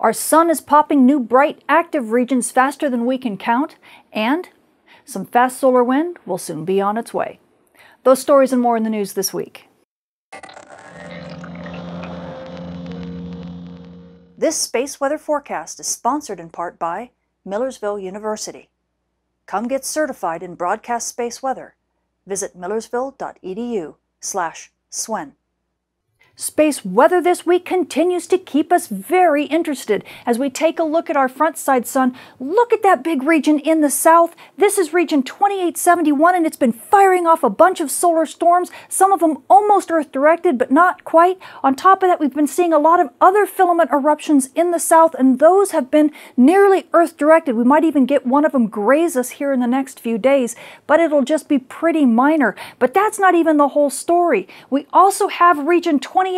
Our sun is popping new bright active regions faster than we can count, and some fast solar wind will soon be on its way. Those stories and more in the news this week. This space weather forecast is sponsored in part by Millersville University. Come get certified in broadcast space weather. Visit millersville.edu/SWEN. Space weather this week continues to keep us very interested. As we take a look at our front side sun, look at that big region in the south. This is region 2871, and it's been firing off a bunch of solar storms, some of them almost Earth-directed, but not quite. On top of that, we've been seeing a lot of other filament eruptions in the south, and those have been nearly Earth-directed. We might even get one of them graze us here in the next few days, but it'll just be pretty minor. But that's not even the whole story. We also have region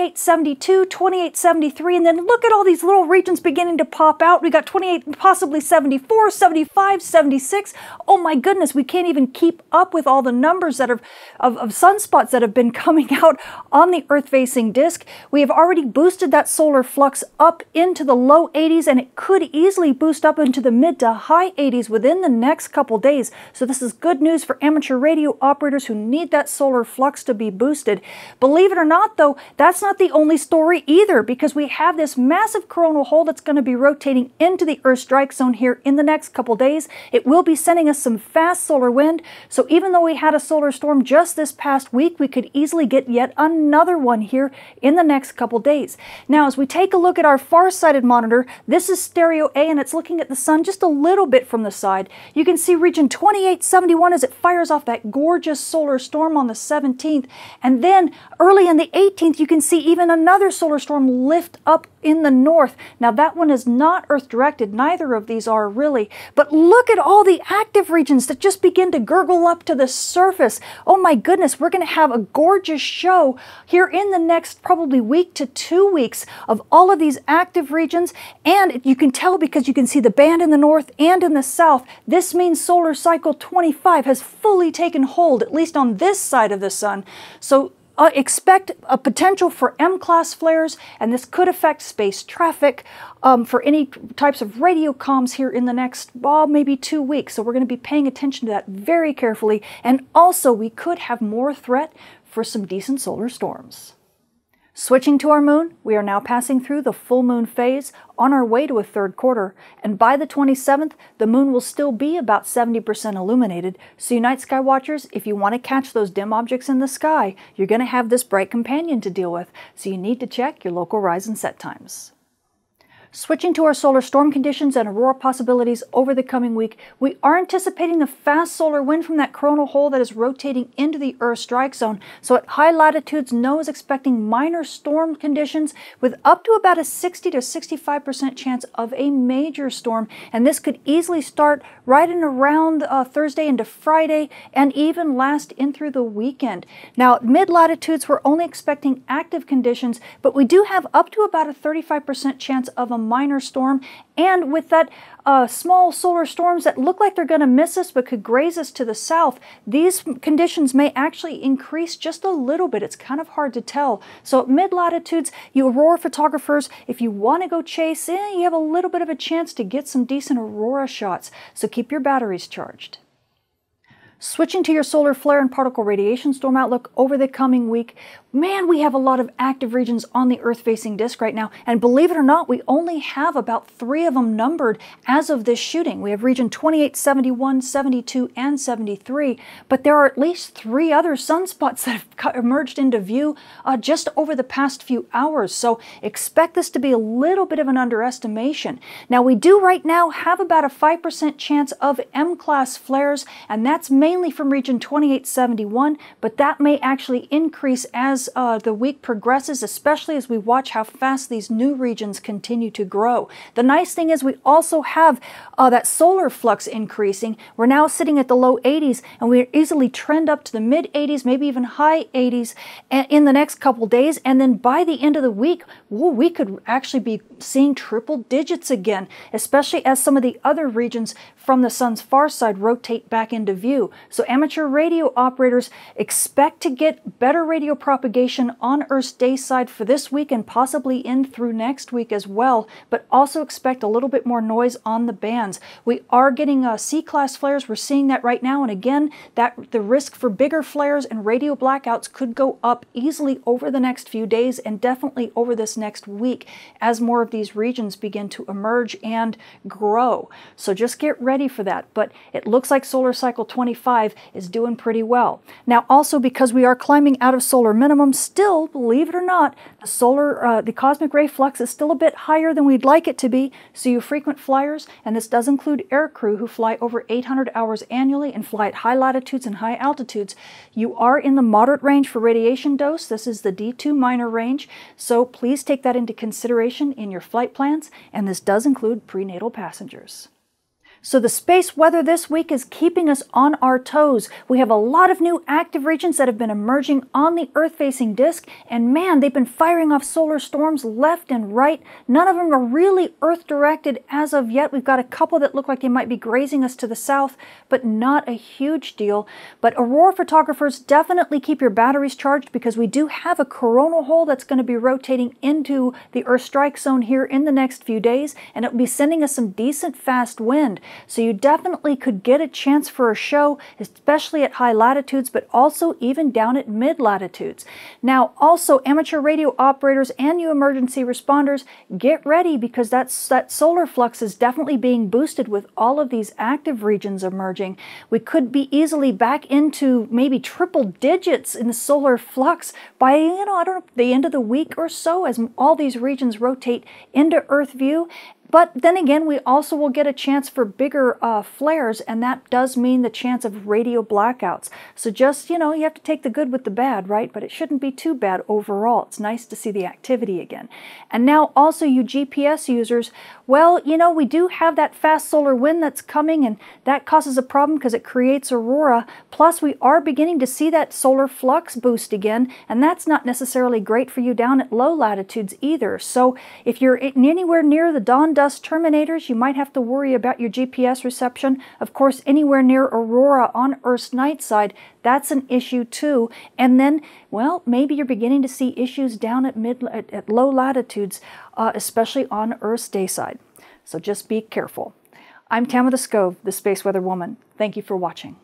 2872, 2873, and then look at all these little regions beginning to pop out. We got 28, possibly 74, 75, 76. Oh my goodness, we can't even keep up with all the numbers that of sunspots that have been coming out on the Earth-facing disk. We have already boosted that solar flux up into the low 80s, and it could easily boost up into the mid to high 80s within the next couple days. So this is good news for amateur radio operators who need that solar flux to be boosted. Believe it or not, though, that's not the only story either, because we have this massive coronal hole that's going to be rotating into the Earth strike zone here in the next couple days. It will be sending us some fast solar wind, so even though we had a solar storm just this past week, we could easily get yet another one here in the next couple days. Now, as we take a look at our far-sighted monitor, this is stereo A, and it's looking at the sun just a little bit from the side. You can see region 2871 as it fires off that gorgeous solar storm on the 17th, and then early in the 18th, you can see even another solar storm lift up in the north. Now that one is not Earth-directed, neither of these are really, but look at all the active regions that just begin to gurgle up to the surface. Oh my goodness, we're going to have a gorgeous show here in the next probably week to 2 weeks of all of these active regions, and you can tell because you can see the band in the north and in the south. This means solar cycle 25 has fully taken hold, at least on this side of the sun. So expect a potential for M-class flares, and this could affect space traffic for any types of radio comms here in the next, maybe 2 weeks. So we're going to be paying attention to that very carefully. And also, we could have more threat for some decent solar storms. Switching to our moon, we are now passing through the full moon phase on our way to a third quarter, and by the 27th, the moon will still be about 70% illuminated. So you night sky watchers, if you want to catch those dim objects in the sky, you're going to have this bright companion to deal with, so you need to check your local rise and set times. Switching to our solar storm conditions and aurora possibilities over the coming week, we are anticipating the fast solar wind from that coronal hole that is rotating into the Earth strike zone. So at high latitudes, NOAA is expecting minor storm conditions with up to about a 60 to 65% chance of a major storm. And this could easily start right in around Thursday into Friday and even last in through the weekend. Now, at mid-latitudes, we're only expecting active conditions, but we do have up to about a 35% chance of a minor storm, and with that small solar storms that look like they're going to miss us but could graze us to the south, these conditions may actually increase just a little bit. It's kind of hard to tell. So at mid-latitudes, you aurora photographers, if you want to go chase, you have a little bit of a chance to get some decent aurora shots, so keep your batteries charged. Switching to your solar flare and particle radiation storm outlook over the coming week, man, we have a lot of active regions on the Earth-facing disk right now, and believe it or not, we only have about 3 of them numbered as of this shooting. We have region 28, 71, 72, and 73, but there are at least 3 other sunspots that have emerged into view just over the past few hours, so expect this to be a little bit of an underestimation. Now, we do right now have about a 5% chance of M-class flares, and that's mainly from region 2871, but that may actually increase as the week progresses, especially as we watch how fast these new regions continue to grow. The nice thing is we also have that solar flux increasing. We're now sitting at the low 80s, and we easily trend up to the mid 80s, maybe even high 80s in the next couple days, and then by the end of the week, we could actually be seeing triple digits again, especially as some of the other regions from the sun's far side rotate back into view. So amateur radio operators expect to get better radio propagation propagation on Earth's day side for this week and possibly in through next week as well, but also expect a little bit more noise on the bands. We are getting C-class flares. We're seeing that right now, and again, that the risk for bigger flares and radio blackouts could go up easily over the next few days and definitely over this next week as more of these regions begin to emerge and grow. So just get ready for that. But it looks like solar cycle 25 is doing pretty well. Now also, because we are climbing out of solar minimum, still, believe it or not, the cosmic ray flux is still a bit higher than we'd like it to be. So you frequent flyers, and this does include aircrew who fly over 800 hours annually and fly at high latitudes and high altitudes, you are in the moderate range for radiation dose. This is the D2 minor range, so please take that into consideration in your flight plans, and this does include prenatal passengers. So the space weather this week is keeping us on our toes. We have a lot of new active regions that have been emerging on the Earth-facing disk, and man, they've been firing off solar storms left and right. None of them are really Earth-directed as of yet. We've got a couple that look like they might be grazing us to the south, but not a huge deal. But Aurora photographers, definitely keep your batteries charged because we do have a coronal hole that's going to be rotating into the Earth strike zone here in the next few days, and it'll be sending us some decent fast wind. So you definitely could get a chance for a show, especially at high latitudes, but also even down at mid-latitudes. Now, also, amateur radio operators and you emergency responders, get ready because that solar flux is definitely being boosted with all of these active regions emerging. We could be easily back into maybe triple digits in the solar flux by, I don't know, the end of the week or so as all these regions rotate into Earth view. But then again, we also will get a chance for bigger flares, and that does mean the chance of radio blackouts. So just, you have to take the good with the bad, right? But it shouldn't be too bad overall. It's nice to see the activity again. And now also you GPS users, well, we do have that fast solar wind that's coming, and that causes a problem because it creates aurora. Plus, we are beginning to see that solar flux boost again, and that's not necessarily great for you down at low latitudes either. So if you're anywhere near the dawn dust terminators, you might have to worry about your GPS reception. Of course, anywhere near aurora on Earth's night side, that's an issue too. And then, well, maybe you're beginning to see issues down at low latitudes, especially on Earth's day side. So just be careful. I'm Tamitha, the Space Weather Woman. Thank you for watching.